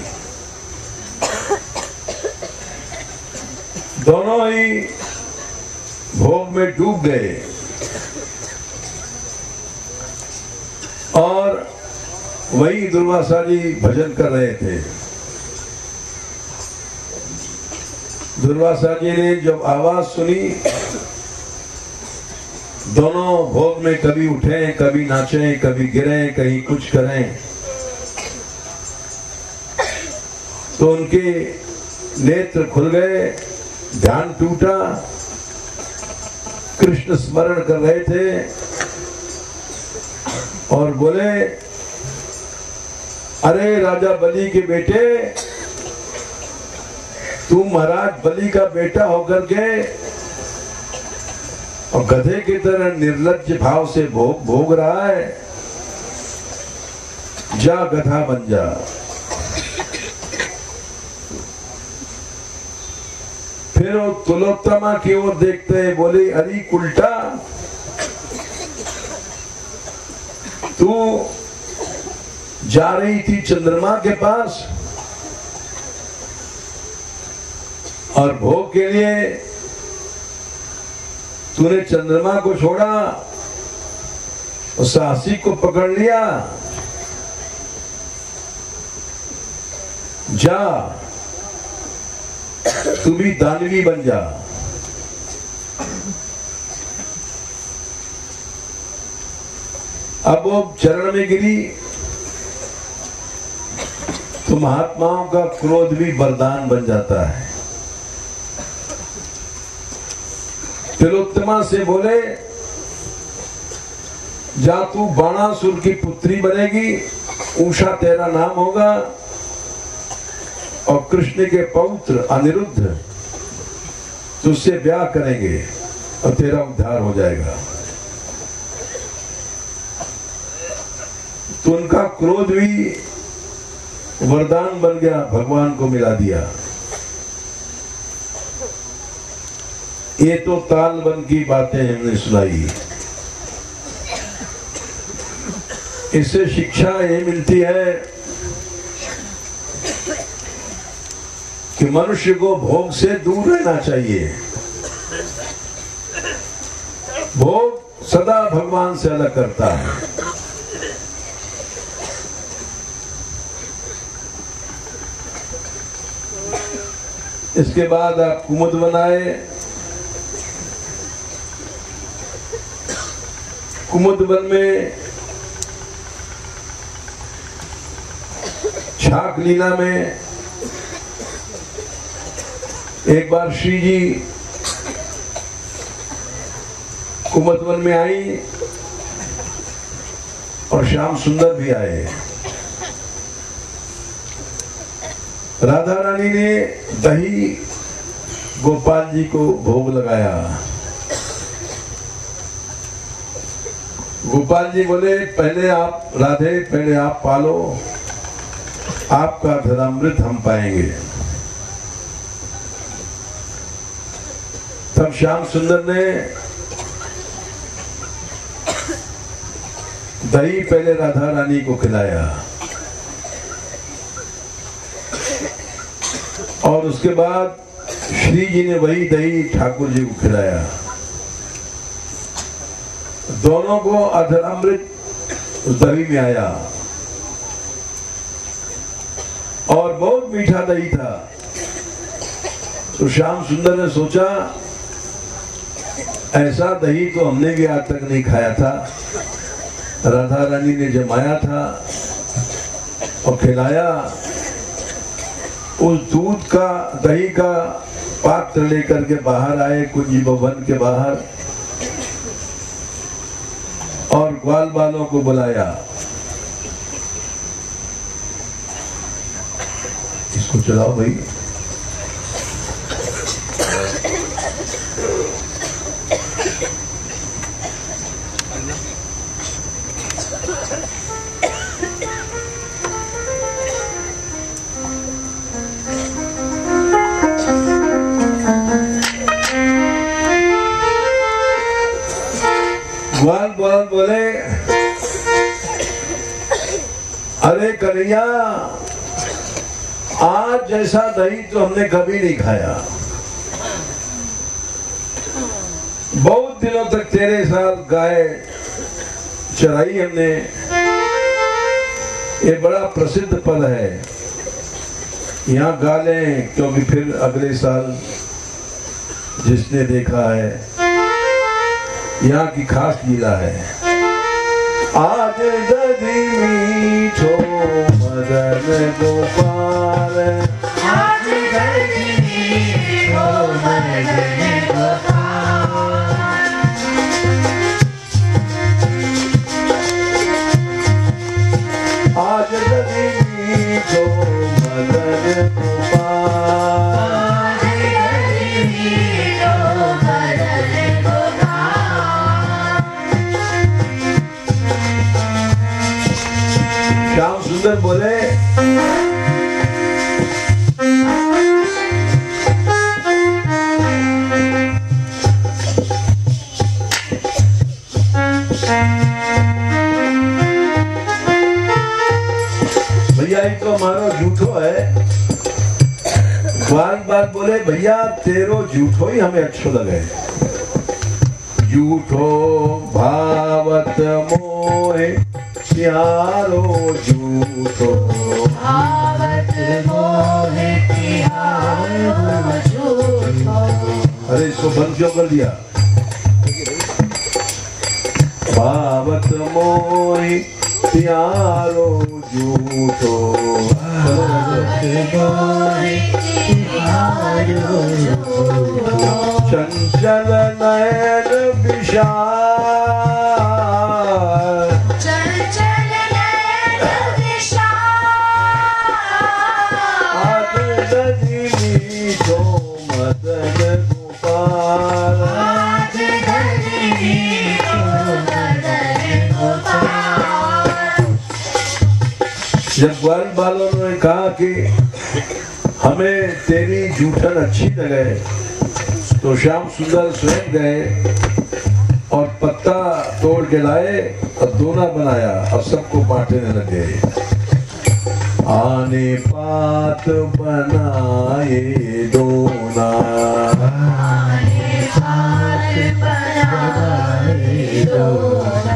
दोनों ही भोग में डूब गए और वही दुर्वासा जी भजन कर रहे थे। दुर्वासा जी ने जब आवाज सुनी, दोनों भोग में कभी उठे, कभी नाचे, कभी गिरे, कहीं कुछ करें, तो उनके नेत्र खुल गए, ध्यान टूटा। कृष्ण स्मरण कर रहे थे और बोले, अरे राजा बलि के बेटे, तू महाराज बलि का बेटा होकर के और गधे की तरह निर्लज्ज भाव से भोग भोग रहा है, जा गधा बन जा। फिर वो तिलोत्तमा की ओर देखते हैं, बोले, अरे उल्टा, तू जा रही थी चंद्रमा के पास और भोग के लिए तूने चंद्रमा को छोड़ा और साहसी को पकड़ लिया। जा, तू भी दानवी बन जा। अब वो चरण में गिरी तो महात्माओं का क्रोध भी वरदान बन जाता है। तिलोत्तमा से बोले, जा तू बाणासुर की पुत्री बनेगी, उषा तेरा नाम होगा, और कृष्ण के पौत्र अनिरुद्ध तुझसे ब्याह करेंगे और तेरा उद्धार हो जाएगा। तो उनका क्रोध भी वरदान बन गया, भगवान को मिला दिया। ये तो ताल बन की बातें हमने सुनाई। इससे शिक्षा ये मिलती है कि मनुष्य को भोग से दूर रहना चाहिए। भोग सदा भगवान से अलग करता है। इसके बाद आप कुमुद बनाए। कुमुद वन में छाक लीला में एक बार श्री जी कुमुद वन में आई और श्याम सुंदर भी आए। राधा रानी ने दही गोपाल जी को भोग लगाया। गोपाल जी बोले, पहले आप राधे, पहले आप पालो, आपका धनामृत हम पाएंगे। तब श्याम सुंदर ने दही पहले राधा रानी को खिलाया। और उसके बाद श्री जी ने वही दही ठाकुर जी को खिलाया। दोनों को अधर अमृत उस दही में आया और बहुत मीठा दही था। तो श्याम सुंदर ने सोचा ऐसा दही तो हमने भी आज तक नहीं खाया था। राधा रानी ने जमाया था और खिलाया। उस दूध का दही का पात्र लेकर के बाहर आए कुंजी भवन के बाहर और ग्वाल बालों को बुलाया। इसको चलाओ भाई। ग्वाल बाल बोले अरे कन्हैया, आज जैसा दही तो हमने कभी नहीं खाया। बहुत दिनों तक तेरे साथ गाय चराई हमने। ये बड़ा प्रसिद्ध पद है, यहाँ गा लें क्योंकि फिर अगले साल जिसने देखा है यहाँ की खास लीला है। आज दधी मीठो मदन गोपाल, आज दधी मीठो मदन गोपाल, आज दधी मीठो मदन गोपाल, आज दधी मीठो मदन गोपाल। श्याम सुंदर बोले भैया ये तो हमारा झूठो है। बार बार बोले भैया तेरो झूठो ही हमें अच्छो लगे। झूठो भावत मोहे प्यारो झूठो, भावत मोहे प्यारो झूठो। अरे इसको बंद क्यों कर दिया? भावत मोहे प्यारो झूठो, भावत मोहे प्यारो झूठो। चंचल नयन विशाल, चंचल नयन विशाल, आज दधी मीठो मदन गोपाल, आज दधी मीठो मदन गोपाल। जब ग्वाल बालों ने कहा कि हमें तेरी जूठन अच्छी लगे तो श्याम सुंदर स्वयं गए और पत्ता तोड़ के लाए और दोना बनाया और सबको बांटने लगे। आने पात बनाए दोना, आने पात बनाए दोना।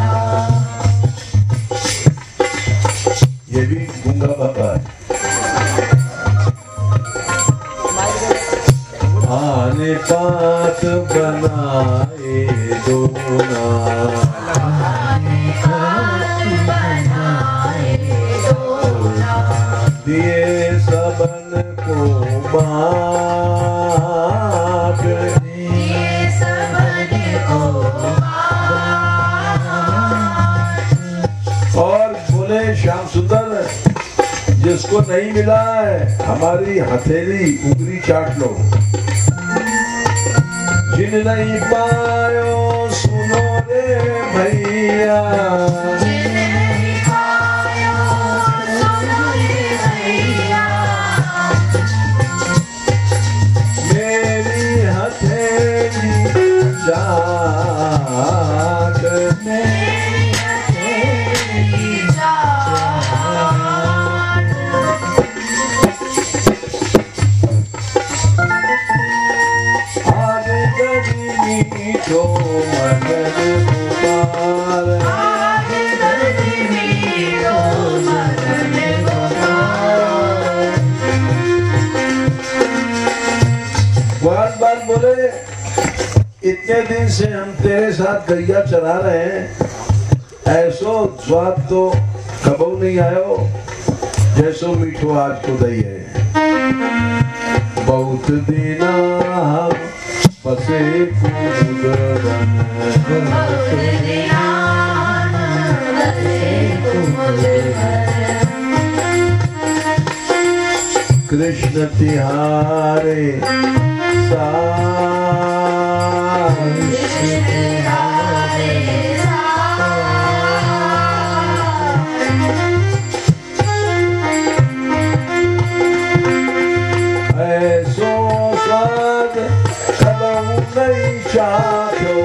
ये भी गूंगा बाबा है। आने पात बनाए दोना, आने पात बनाए दोना। दिए सबन को बाँट, दिए सबन को बाँट। और बोले श्याम सुंदर जिसको नहीं मिला है हमारी हथेली उंगली चाट लो। जिन नहीं पायो सुनो रे भैया, जिन नहीं पायो सुनो रे भैया। मेरी हथेली चाट, मेरी हथेली चाट। महाराज बोले इतने दिन से हम तेरे साथ गैया चरा रहे हैं, ऐसो स्वाद तो कबो नहीं आयो जैसो मीठो आज को दई है। बहुत दिना हम बसे कुमुदवन, कृष्ण तिहारे ऐसो स्वाद कबहू नहीं चाहो,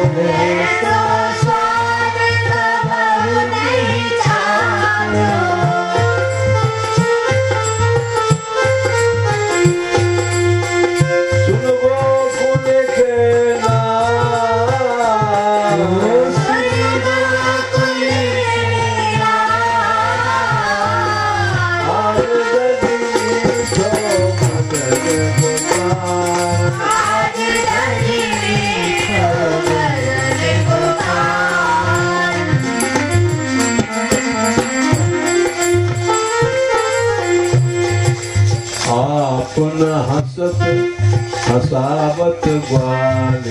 आपन हसत हसावत ग्वाल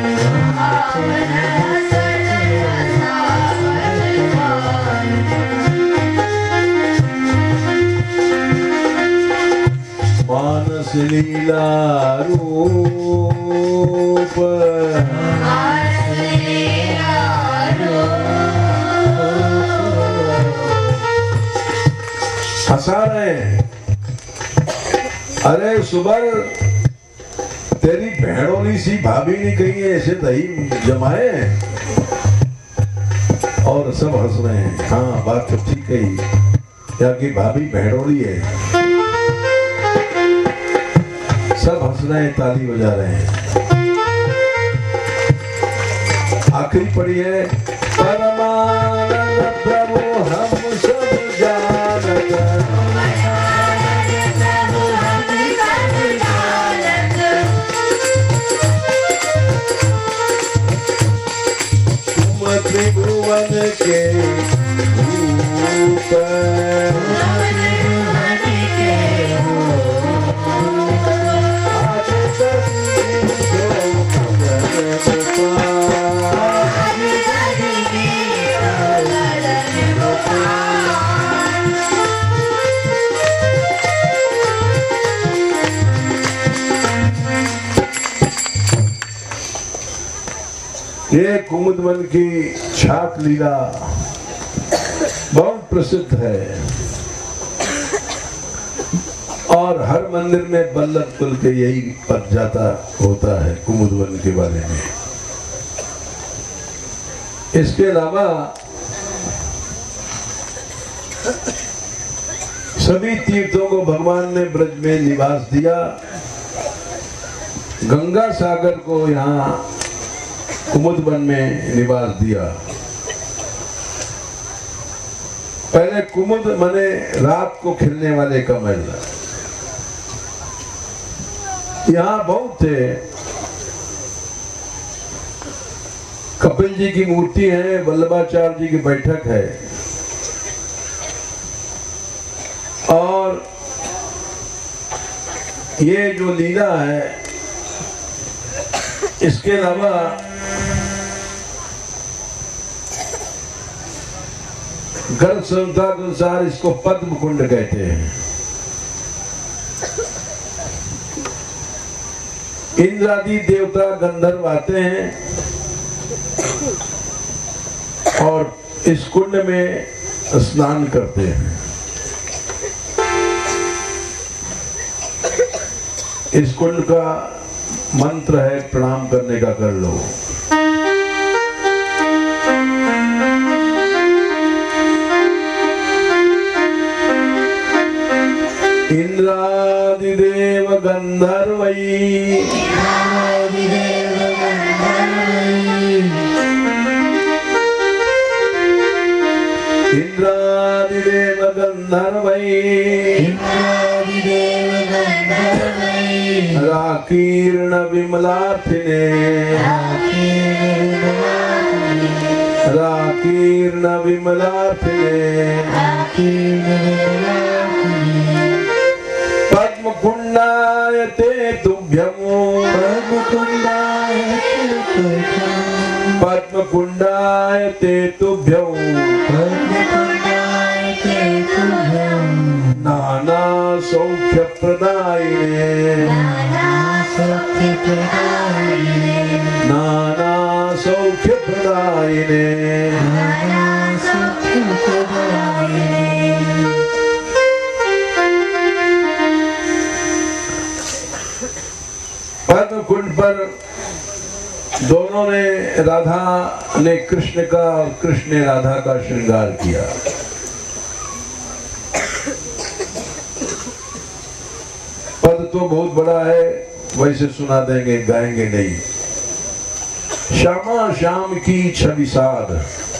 मानस लीला रूप हंसा रहे हैं। अरे सुबर तेरी भेड़ोली सी भाभी नहीं कही है ऐसे दही जमाए, और सब हंस रहे हैं। हाँ बात तो ठीक कही, क्या की भाभी भेड़ोली है। सब हंस रहे हैं, ताली बजा रहे हैं। आखिरी पड़ी है परमानंद प्रभु हम सब जानत, त्रिभुवन के ऊपर ये कुमुदवन की छाक लीला बहुत प्रसिद्ध है, और हर मंदिर में बल्लभ कुल के यही पद जाता होता है कुमुदवन के बारे में। इसके अलावा सभी तीर्थों को भगवान ने ब्रज में निवास दिया। गंगा सागर को यहाँ कुमुदवन में निवास दिया। पहले कुमुद माने रात को खिलने वाले कमल, यहाँ बहुत थे। कपिल जी की मूर्ति है, वल्लभाचार्य जी की बैठक है, और ये जो लीला है इसके अलावा गर्भ संहिता के अनुसार इसको पद्म कुंड कहते हैं। इंद्र आदि देवता गंधर्व आते हैं और इस कुंड में स्नान करते हैं। इस कुंड का मंत्र है, प्रणाम करने का कर लो। इंद्रादिदेव गंधर्वै इंद्रादिदेव गंधर्वै राकीर्ण विमलार्थिने राकीर्ण विमलार्थिने पद्म कुंडायते तुभ्यं पद्म कुंडायते तुभ्यं नाना सौख्य प्रदायिने नाना सौख्य प्रदायिने पद्म कुंड पर दोनों ने, राधा ने कृष्ण का और कृष्ण ने राधा का श्रृंगार किया। पद तो बहुत बड़ा है, वैसे सुना देंगे, गाएंगे नहीं। श्यामा श्याम की छवि साध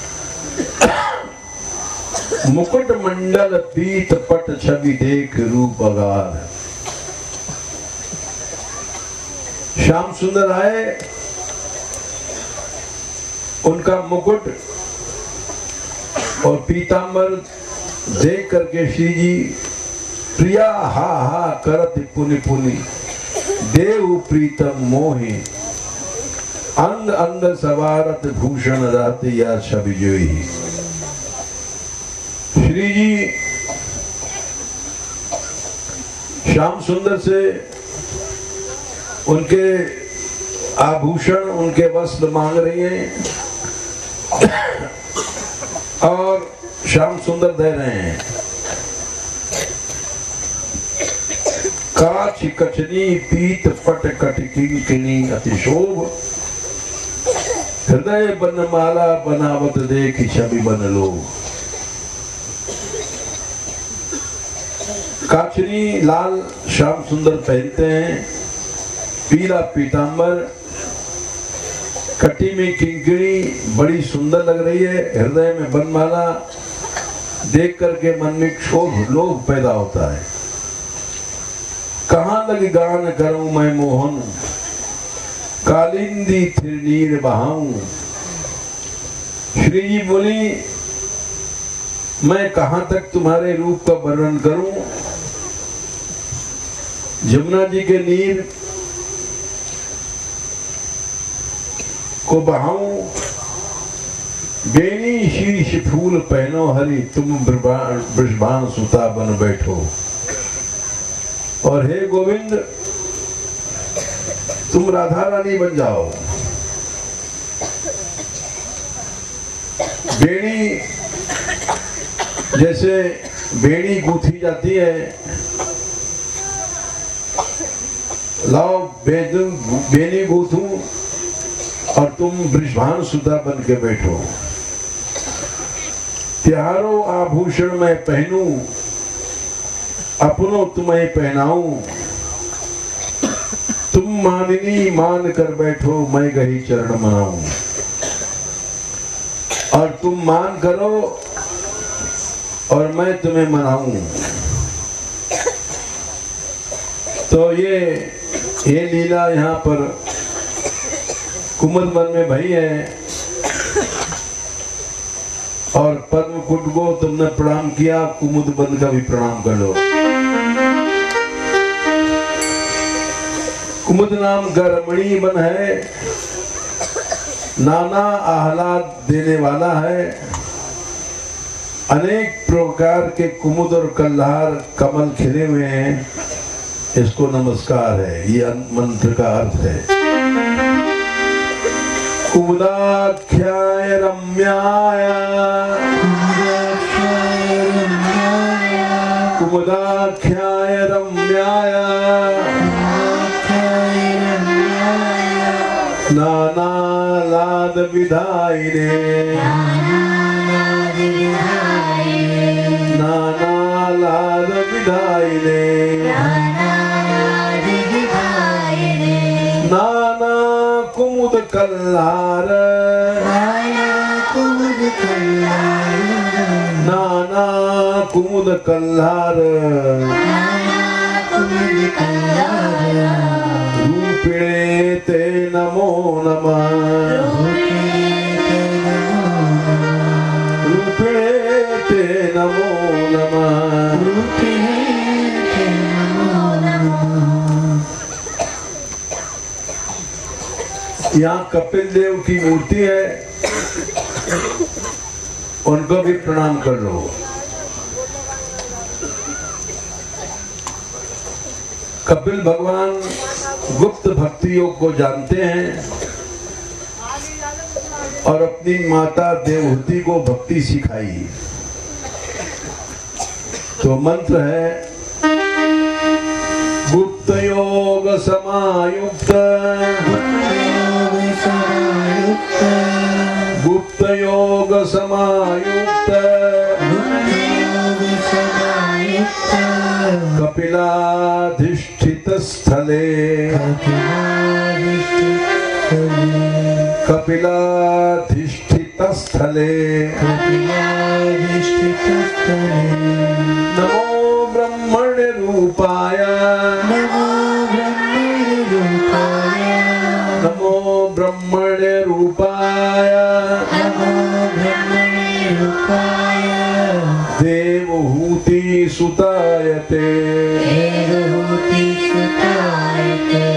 मुकुट मंडल पीत पट छवि देख रूप अगाध। श्याम सुंदर आए, उनका मुकुट और पीतांबर देख करके श्री जी प्रिया हा हा करत पुनि पुनि देव प्रीतम मोहि अंग अंग सवारत भूषण रहते या छवि जोई। श्री जी श्याम सुंदर से उनके आभूषण, उनके वस्त्र मांग रही हैं और श्याम सुंदर दे रहे हैं। काच कचनी पीत पट कट किंकिणी अतिशोभ हृदय बनमाला बनावत देख छवि बन लो। काचनी लाल श्याम सुंदर पहनते हैं, पीला पीतांबर, कटी में किंकिणी बड़ी सुंदर लग रही है, हृदय में बनमाला देख करके मन में क्षोभ लोभ पैदा होता है। कहाँ लग गान करूं मैं मोहन कालिंदी थिर नीर बहाऊं। श्री जी बोली, मैं कहां तक तुम्हारे रूप का वर्णन करूं। जमुना जी के नीर को बहाऊं, बेनी शीश फूल पहनो हरि तुम वृषभान सुता बन बैठो। और हे गोविंद, तुम राधा रानी बन जाओ। बेड़ी जैसे बेड़ी गूंथी जाती है, लाओ बेनी गूंथूं और तुम वृषभान सुता बन के बैठो। त्योहारों आभूषण मैं पहनूं, अपनों तुम्हें पहनाऊं। तुम मानिनी मान कर बैठो, मैं गही चरण मनाऊं। और तुम मान करो और मैं तुम्हें मनाऊं। तो ये ये लीला यहाँ पर कुमुद वन में भई है। और पद्म कुंड को तुमने प्रणाम किया, कुमुद वन का भी प्रणाम कर लो। कुमुद नाम का रमणीय वन है, नाना आह्लाद देने वाला है। अनेक प्रकार के कुमुद और कल्हार कमल खिले हुए हैं। इसको नमस्कार है, ये मंत्र का अर्थ है। कुमुदाख्याय रम्याय कुमुदाख्याय रम्याय नानालाद विधायिने नानालाद विधायिने नाना कुमुद कल्हार नाना कुमुद कल्हार यहाँ कपिल देव की मूर्ति है, उनको भी प्रणाम कर लो। कपिल भगवान गुप्त भक्ति योग को जानते हैं और अपनी माता देवहूति को भक्ति सिखाई। तो मंत्र है गुप्त योग समायुक्त, गुप्त योग समायुक्त, कपिलाधिष्ठित स्थले, कपिलाधिष्ठित स्थले, नमो ब्रह्मण्य रूपाय